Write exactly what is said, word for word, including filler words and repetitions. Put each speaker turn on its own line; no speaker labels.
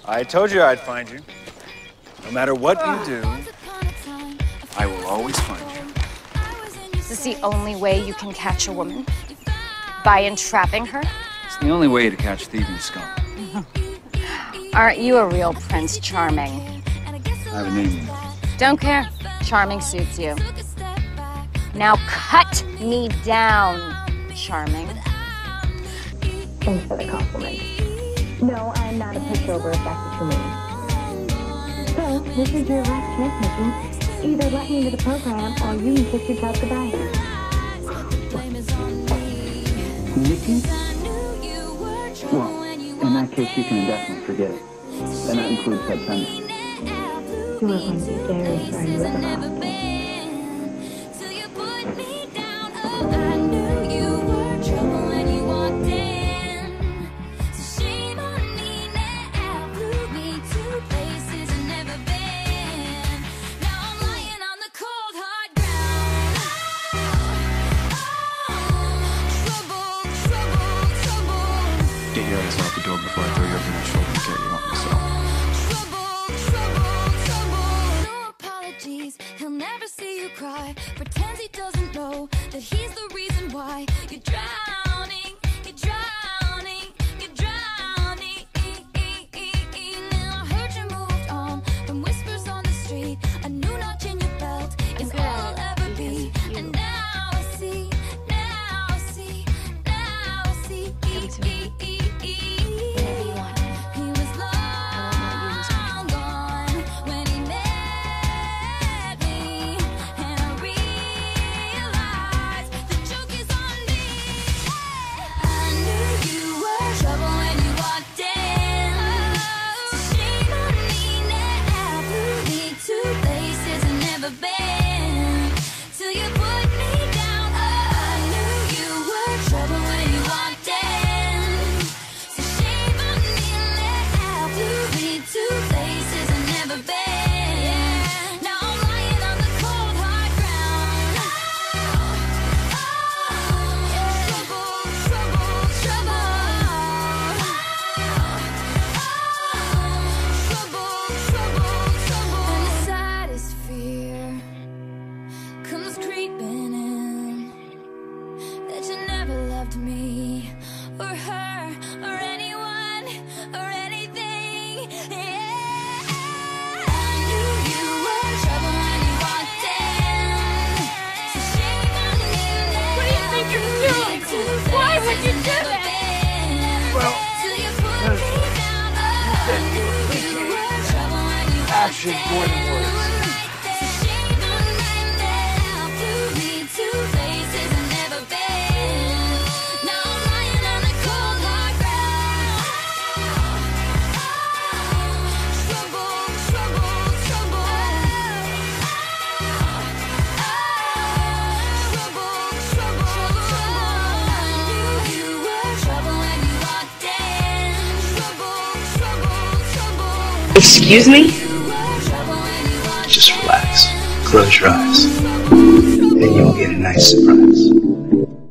I told you I'd find you. No matter what you do, I will always find you.
Is this the only way you can catch a woman? By entrapping her?
It's the only way to catch thieving scum.
Aren't you a real Prince Charming?
I have a name, you know.
Don't care. Charming suits you. Now cut me down, Charming.
Thanks for the compliment. No, I'm not a pushover if that's what you mean. So, this is your last chance, Mickey. Either let me into the program or you can kiss yourself goodbye.
Mickey? Well, in that case, you can definitely forget it. And that includes Head Sunday.
You are going to be very sorry you ever lost.
Get your ass out the door before I throw you over my shoulder and carry you off myself.
He'll never see you cry. Pretends he doesn't know that he's the reason why you're drowning, you're drowning, you're drowning. Now I heard you moved on from whispers on the street. A new notch in your belt is all I'll ever be. And now I see, now I see, now I see. He was long gone when he met me, and I realized the joke is on me. I knew you were trouble when you walked in. So shame on me now. Flew me to places I've never been, till you put me down. I knew you were trouble when you walked in. So shame on me now. Flew me to places I've never been. Now I'm lying on the cold hard ground. Trouble, trouble, trouble. Trouble, trouble, trouble. And the saddest fear comes creeping in, that you never loved me or her or anyone or anything. Yeah. I knew you were trouble when you walked in. So shame on me now. What do you think you're doing? Why would you do that?
Well,
Till you put me down. I knew you were trouble when you walked
action more than words.
in. So shame on me now. Flew me to places I've never been. Now I'm lying on the cold hard ground. Trouble, trouble, trouble. Trouble, trouble, trouble. I knew you were trouble when you walked in. Trouble, trouble, trouble.
Excuse me?
You were trouble when you walked in.
Just relax. Close your eyes. And you'll get a nice surprise.